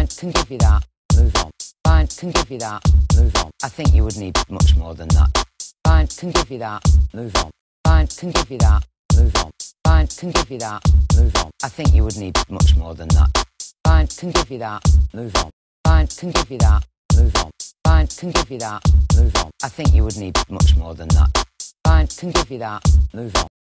Fine, can give you that. Move on. Fine, can give you that. Move on. I think you would need much more than that. Fine, can give you that. Move on. Fine, can give you that. Move on. Fine, can give you that. Move on. I think you would need much more than that. Fine, can give you that. Move on. Fine, can give you that. Move on. Fine, can give you that. Move on. I think you would need much more than that. Fine, can give you that. Move on.